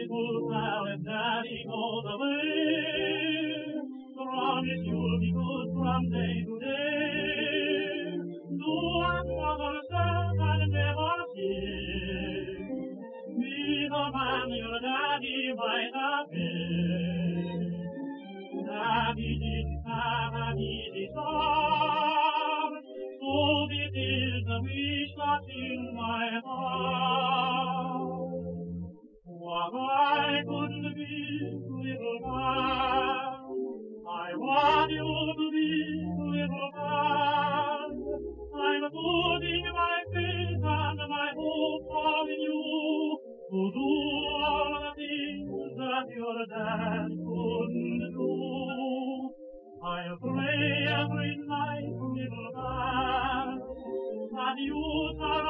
will tell if Daddy goes away. Promise you'll be good from day to day. Do what mother says and never fear. Be the man your daddy might have been. Daddy didn't have an easy start, so this is the wish that's in my heart. What I couldn't be, little man, I want you to be, little man. I'm putting my faith and my hope all in you to do all the things that your dad couldn't do. I'll pray every night, little man, that you shall